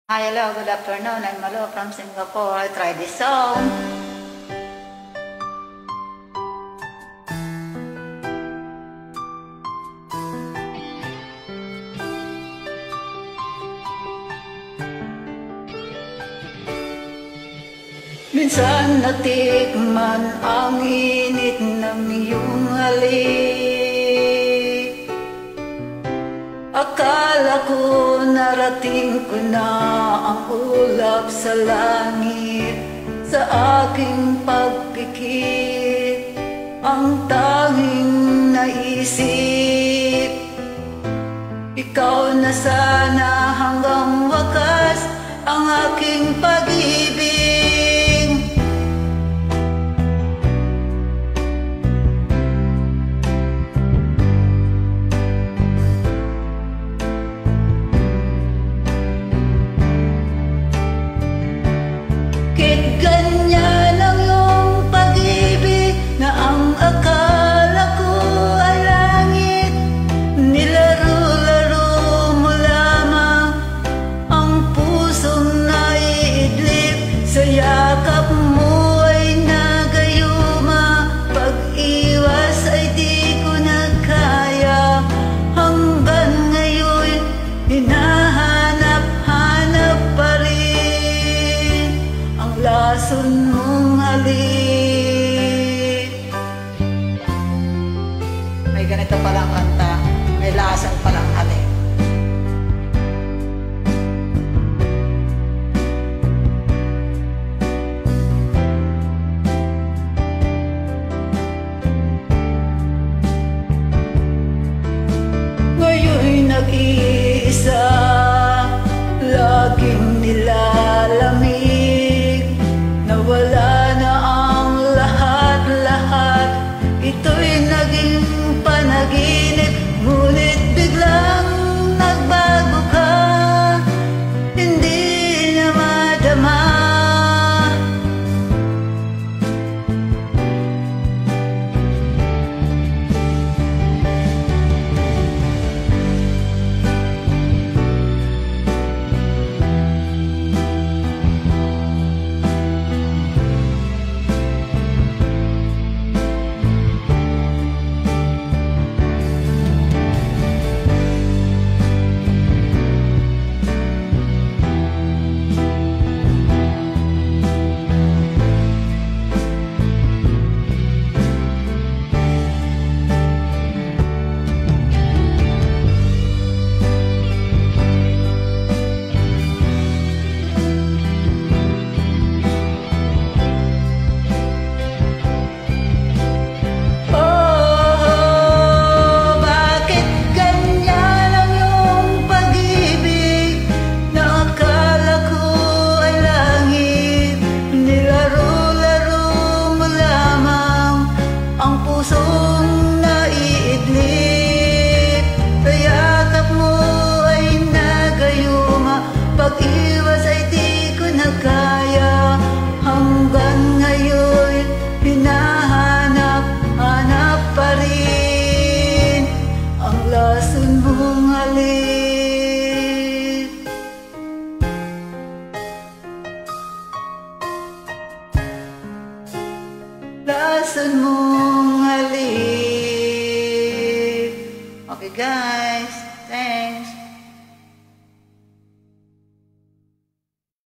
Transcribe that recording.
Hi, hello, good afternoon. I'm Malo from Singapore. I try this song. Minsan natikman ang init ng iyong halik. Akala ko narating ko na ang ulap sa langit. Sa aking pagpikit, ang tanging naisip, ikaw na sana hanggang wakas ang aking pag-ibig. Ganyan ang iyong pag-ibig na ang akala ko ay langit. Nilaro-laro mo lamang ang pusong naiidlip. Sa yakap mo ay nagayuma, pag-iwas ay di ko na kaya. Hanggang ngayon hinahanap-hanap pa rin ang lason mong halik. May ganito palang kanta, may lason palang halik. Ngayon'y nag-iisa, laging nilalamig. Nawala na ang lahat-lahat, ito'y naging panaginip. Ngunit biglang nagbago ka, hindi na madama. Pag-iwas ay di ko na kaya. Hanggang ngayon hinahanap-hanap pa rin ang lason mong halik. Lason mo